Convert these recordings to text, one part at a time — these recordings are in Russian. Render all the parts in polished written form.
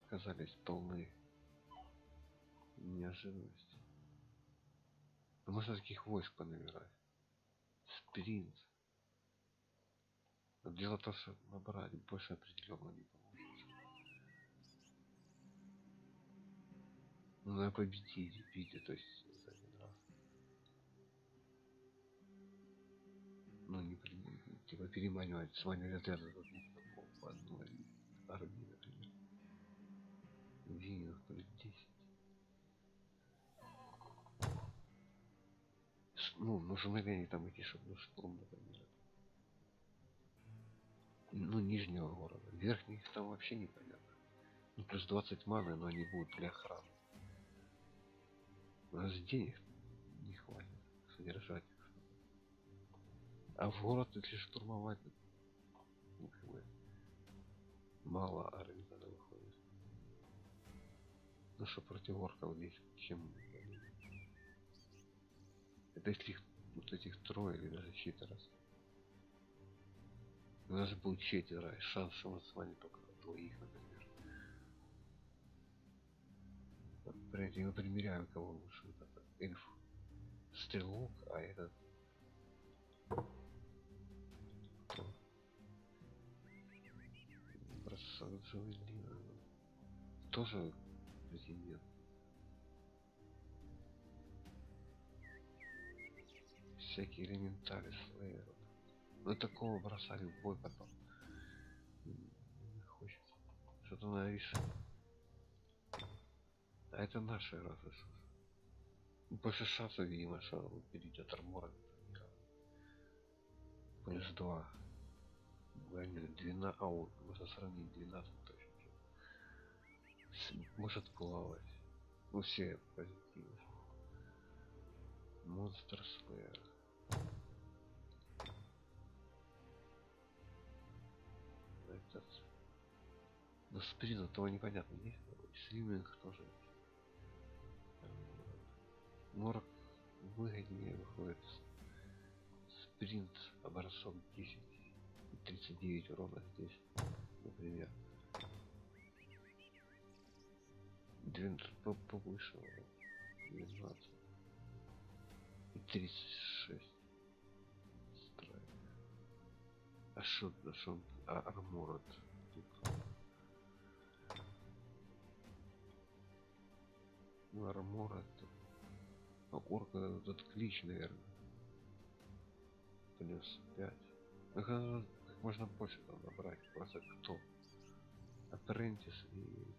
оказались полны неожиданности. Но можно таких войск понабирать. Спринт. Но дело в том, что набрать больше определенно не получится. Ну, надо победить, видите, то есть за один раз. Ну, не типа переманивать, сманивать отряды по одной армии, например. Винов плюс 10. Ну, нужно ли там идти, чтобы штурм, например. Ну, нижнего города. Верхних там вообще непонятно. Ну, плюс 20 маны, но они будут для охраны. У нас денег не хватит содержать их. А в город, если штурмовать, ну, как бы, мало армии тогда выходит. Ну что, против орков здесь чем? Это если их, вот этих трое или даже четверо. У нас будет четверо, и шанс, что мы с вами только двоих, например. Понимаете, мы примеряем, кого лучше. Вот этот эльф стрелок, а этот кто? Бросок Джавелина. Тоже претендент. Всякие элементали слэйры. Ну такого бросали в бой потом. Не хочется. Что-то надо решить. А это наши разы. Больше шансов, видимо, что перейдет армора. Плюс 2. 12. А вот можно сравнить 12 точно. Может плавать. Ну все позитивы. Монстр Слэйр. Этот. Ну спринт того непонятно. Есть. Стриминг тоже есть. Морг выгоднее выходит. Спринт образцов 10 и 39 урона здесь, например. 12 повыше 12 и 36 страйк. А что арморот тут? Ну арморот. А орка этот клич, наверное. Плюс 5. Ну, как можно больше там набрать. Просто кто? Апрентис и...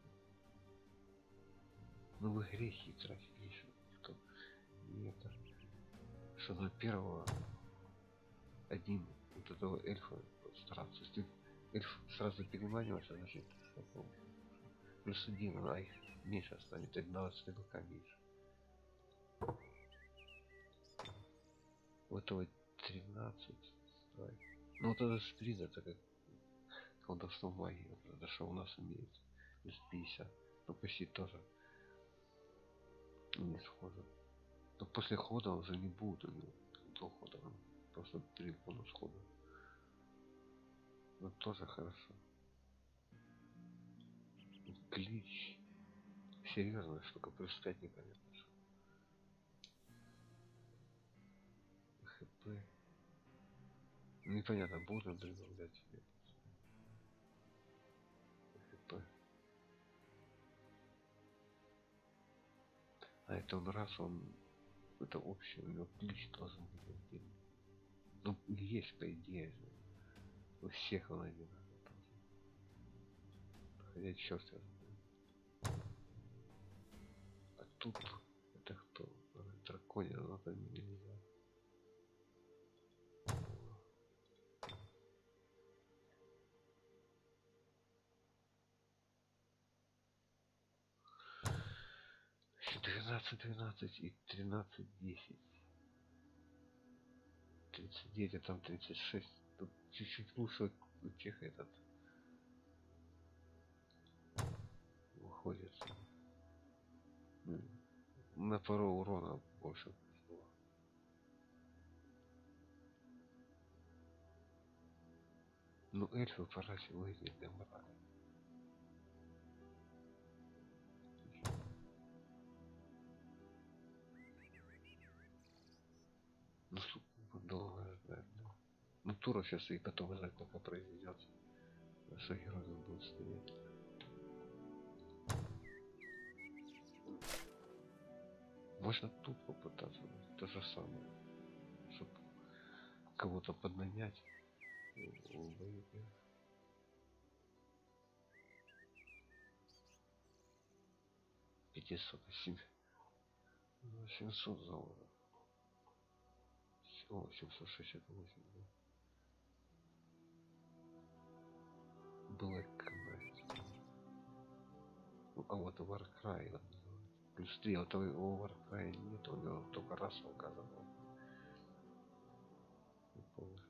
Ну в игре хитрость еще никто. И это... Что на первого один вот этого эльфа стараться. Если эльф сразу переманивается, значит плюс 1, а их меньше станет. 12 стрелка меньше. У этого 13 страйк. Ну вот это спринт, это как колдовство магии. Это что у нас имеется. Плюс 50. Ну почти тоже не схоже. Но после хода уже не будет у него до хода. Просто 3 бонус хода. Но тоже хорошо. Клич. Серьезная штука. Плюс 5 непонятно что. ХП. Непонятно, будем добавлять себе ХП. А это он раз, он... Это общий, у него ключ должен быть один. Ну, есть по идее же. У всех он один. Хотя черт я знаю. А тут... Это кто? Дракония, но это нельзя. Еще 12 и 13-10. 39, а там 36. Тут чуть-чуть лучше у тех этот выходит. На пару урона больше. Ну эльфы по расе выглядят для морали. долго ждать, да. Ну Туров сейчас и готовы ждать, пока произойдет. Что герои будут стоять. Можно тут попытаться, то же самое, чтобы кого-то поднанять. 500, 700 золота. Всего 768, да. Black Knight. Ну, а вот Warcry вот, плюс 3, а то у Warcry нет, у него только раз указано. Не помню.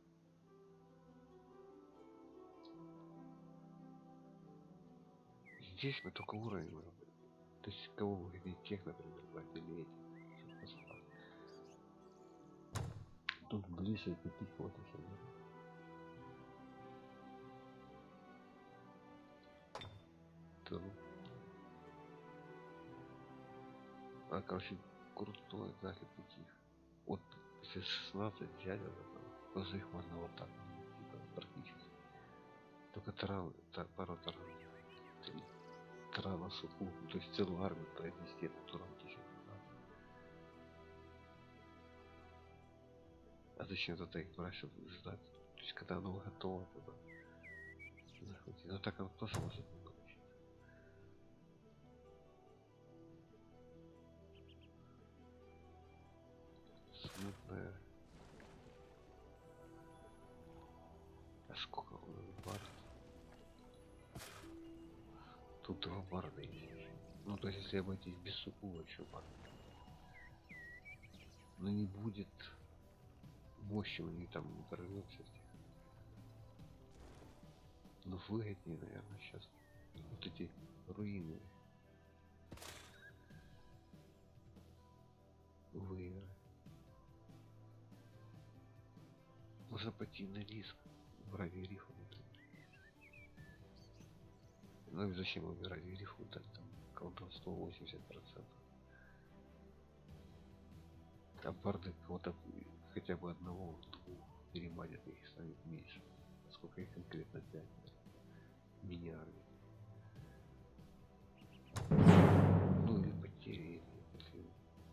Здесь мы только уровень можем. То есть кого вы хотите, тех, например, брать или эти. Тут ближе к пехоте. А, короче, крутой захід таких. Вот если 16 взять, тоже их можно вот так, типа, практически. Только таран, так, пару таран. 3 тарана суку, то есть целую армию произвести, это туран еще не надо. А зачем это их брать, чтобы ждать? То есть когда оно готово, тогда захватить. Но так оно тоже может не получиться. Смутная. А сколько он бар? Тут 2 барда есть. Ну то есть если обойтись без сукува еще бар. Но не будет мощи, у них там не прорвется. Но выгоднее, наверное, сейчас вот эти руины выиграть. Можно пойти на риск в Рави-Рифу, например. Ну и зачем выбирать Рифу, так там кого-то 180%. А барды кого-то хотя бы одного-двух переманят, их станет меньше. Сколько их конкретно 5 мини-армий. Ну или потери, если...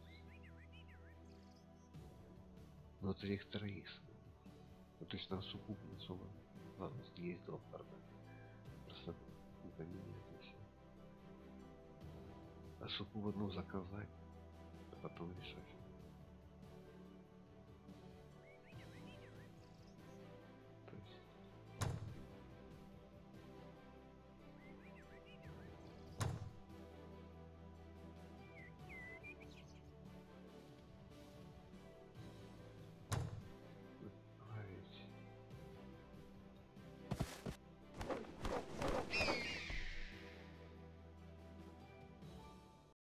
Но вот их троих. Ну, то есть нам суккуб не особо. Ладно, есть 2 барда. Просто не поменять и все. А суккуб одну заказать, а потом решать.